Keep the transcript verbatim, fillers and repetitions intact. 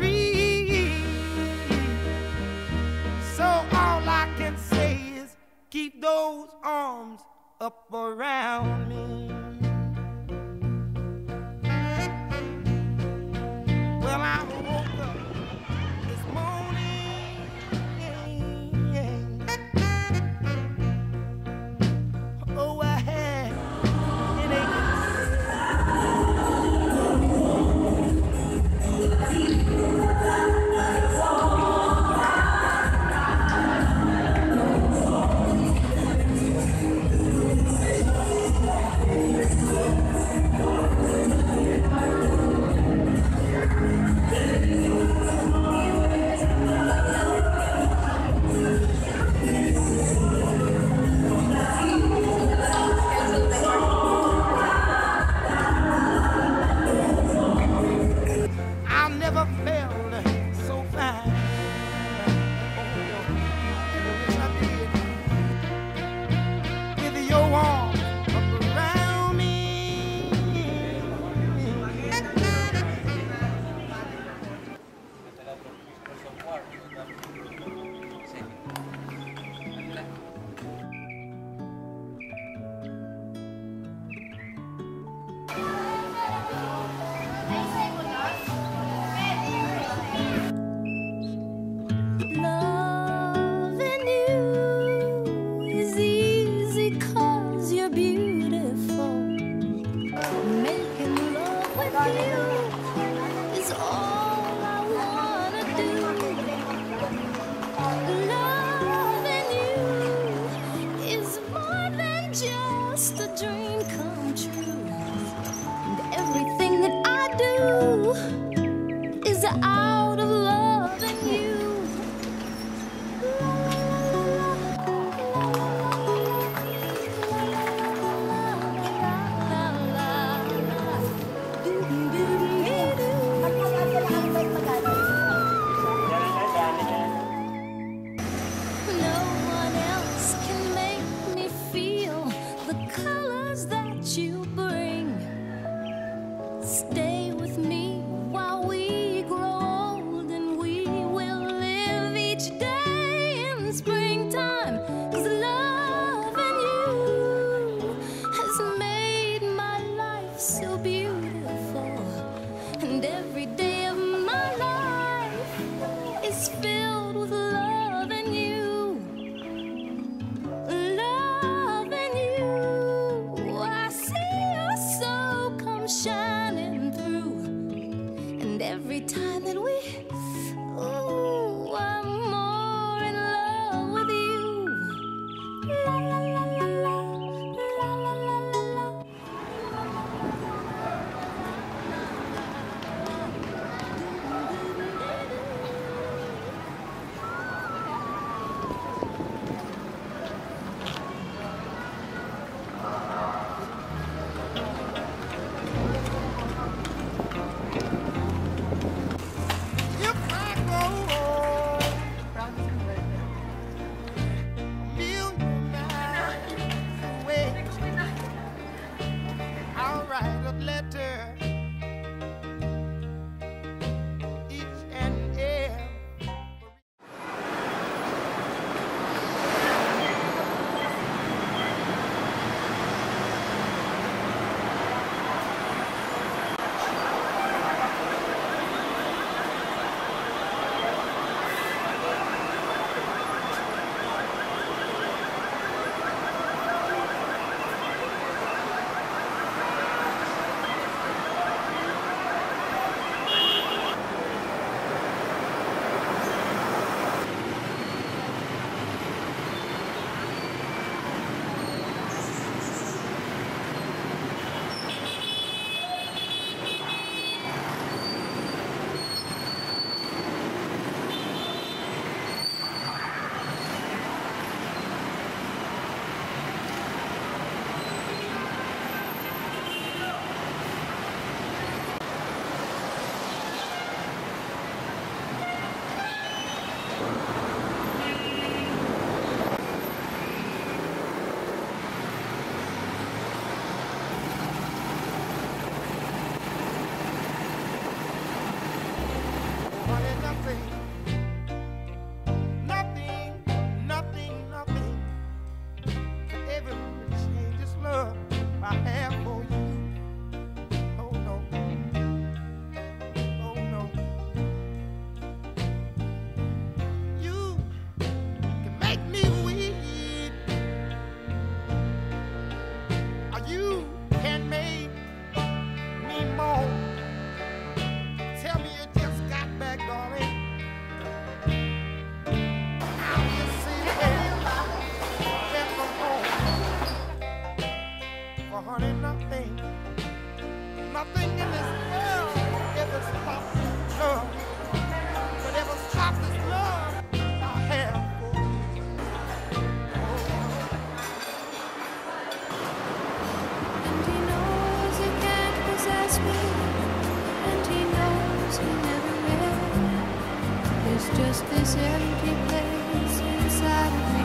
tree. So all I can say is keep those arms up around me. Well, I woke up this morning, oh, I had an I never felt so fine. Oh, yes, I did. With your arms up around me. Loving you is easy 'cause you're beautiful. Making love with you is all I wanna do. Loving you is more than just a dream come true. And everything that I do is out of loving you. No one else can make me feel the colors that you bring. Stay with me while we grow old, and we will live each day in springtime. 'Cause loving you has made my life so beautiful, and every day of my life is filled with loving you. Loving you, I see your soul come shining through, and every time that we, ooh, I'm more in love with you. La la la la la, la la la la la. If I go just this empty place inside of me.